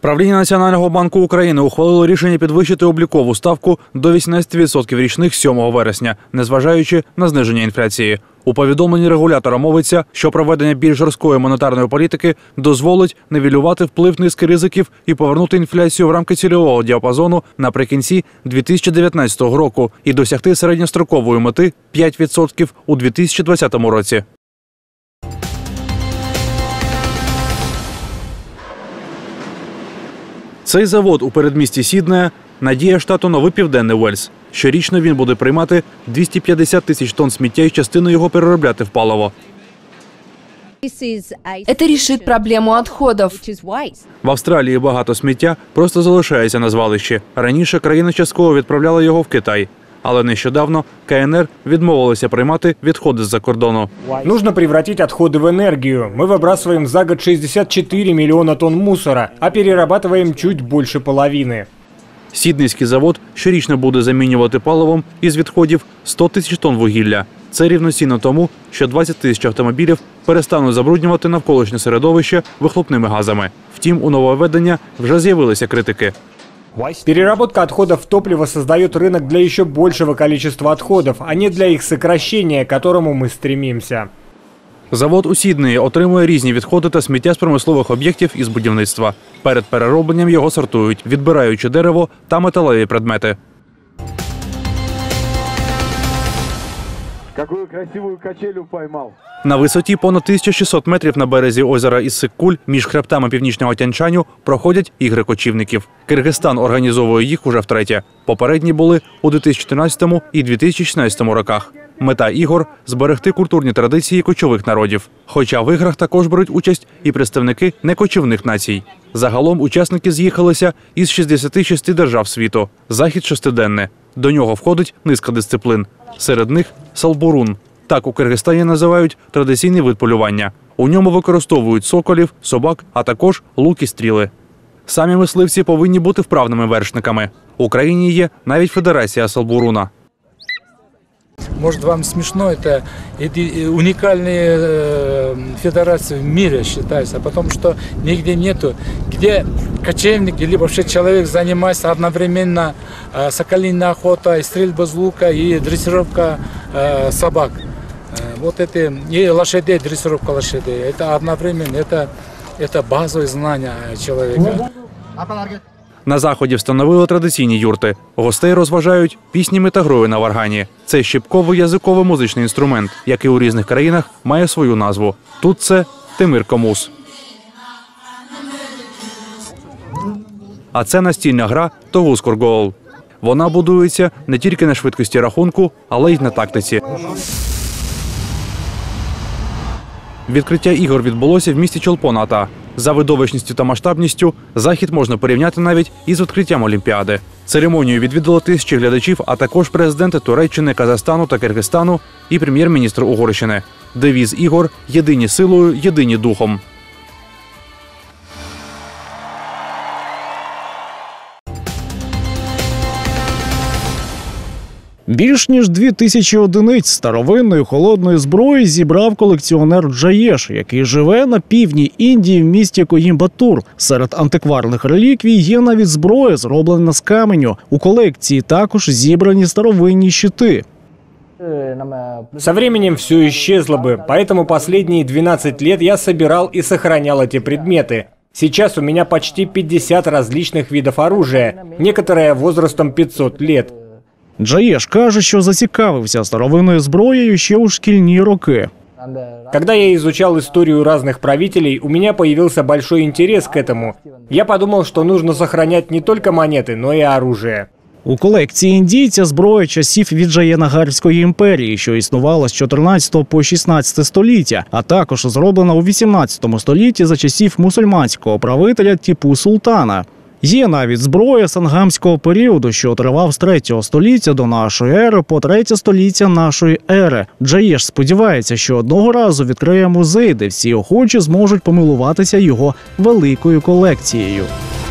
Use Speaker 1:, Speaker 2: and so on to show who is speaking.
Speaker 1: Правління Національного банку України ухвалило рішення підвищити облікову ставку до 18% річних 7 вересня, незважаючи на зниження інфляції. У повідомленні регулятора мовиться, що проведення більш жорсткої монетарної політики дозволить нівелювати вплив низки ризиків і повернути інфляцію в рамки цільового діапазону наприкінці 2019 року і досягти середньострокової мети 5% у 2020 році. Цей завод у передмісті Сіднея – надія штату Новий Південний Уельс. Щорічно він буде приймати 250 тисяч тонн сміття і частину його переробляти в паливо.
Speaker 2: Это решит проблему отходов.
Speaker 1: В Австралії багато сміття просто залишається на звалищі. Раніше країна частково відправляла його в Китай. Але нещодавно КНР відмовилася приймати відходи з-за кордону.
Speaker 3: Нужно превратить отходы в энергию. Мы выбрасываем за год 64 миллиона тонн мусора, а перерабатываем чуть больше половины.
Speaker 1: Сіднейський завод щорічно буде замінювати паливом із відходів 100 тисяч тонн вугілля. Це рівноцінно тому, що 20 тисяч автомобілів перестануть забруднювати навколишнє середовище вихлопними газами. Втім, у нововведення вже з'явилися критики.
Speaker 3: Переработка отходов в топливо создает рынок для еще большего количества отходов, а не для их сокращения, к которому мы стремимся.
Speaker 1: Завод у Сіднеї отримує різні відходи та сміття з промислових об'єктів і з будівництва. Перед переробленням його сортують, відбираючи дерево та металеві предмети.
Speaker 4: Какую красивую качелю поймал.
Speaker 1: На висоті понад 1600 метрів на березі озера Іссик-Куль між хребтами Північного Тянь-Шаню проходять ігри кочівників. Киргизстан організовує їх уже втретє. Попередні були у 2014 і 2016 роках. Мета ігор – зберегти культурні традиції кочових народів. Хоча в іграх також беруть участь і представники некочівних націй. Загалом учасники з'їхалися із 66 держав світу. Захід шестиденний. До нього входить низка дисциплін. Серед них – салбурун. Так у Киргизстані називають традиційний вид полювання. У ньому використовують соколів, собак, а також лук і стріли. Самі мисливці повинні бути вправними вершниками. В Україні є навіть федерація салбуруна.
Speaker 5: Может, вам смешно, это уникальные федерации в мире считаются, потому что нигде нету, где кочевники, либо вообще человек занимается одновременно соколиной охотой, стрельбой с лука и дрессировка собак. Вот это, и лошадей, дрессировка лошадей, это одновременно, это базовые знания человека.
Speaker 1: На заході встановили традиційні юрти. Гостей розважають піснями та грою на варгані. Це щипковий язиковий музичний інструмент, який у різних країнах має свою назву. Тут це тимир-комус. А це настільна гра Тогуз-Коргоол. Вона будується не тільки на швидкості рахунку, але й на тактиці. Відкриття ігор відбулося в місті Чолпон-Ата. За видовищністю та масштабністю захід можна порівняти навіть із відкриттям Олімпіади. Церемонію відвідало тисячі глядачів, а також президенти Туреччини, Казахстану та Киргизстану і прем'єр-міністр Угорщини. Девіз ігор – «Єдині силою, єдині духом».
Speaker 6: Більш ніж 2000 одиниць старовинної холодної зброї зібрав колекціонер Джаєш, який живе на півдні Індії в місті Коїмбатур. Серед антикварних реліквій є навіть зброя, зроблена з каменю. У колекції також зібрані старовинні щити.
Speaker 3: Со временем все исчезло бы, поэтому последние 12 лет я собирал и сохранял эти предметы. Сейчас у меня почти 50 различных видов оружия, некоторые возрастом 500 лет.
Speaker 6: Джаєш каже, що зацікавився старовинною зброєю ще у шкільні роки.
Speaker 3: Когда я изучал историю разных правителей, у меня появился большой интерес к этому. Я подумал, что нужно сохранять не только монеты, но и оружие.
Speaker 6: У колекції індійця зброя часів Віджаєнагарської імперії, що існувала з 14 по 16 століття, а також зроблена у 18 столітті за часів мусульманського правителя Тіпу Султана. Є навіть зброя сангамського періоду, що тривав з 3 століття до нашої ери по 3 століття нашої ери. Джаєш сподівається, що одного разу відкриє музей, де всі охочі зможуть помилуватися його великою колекцією.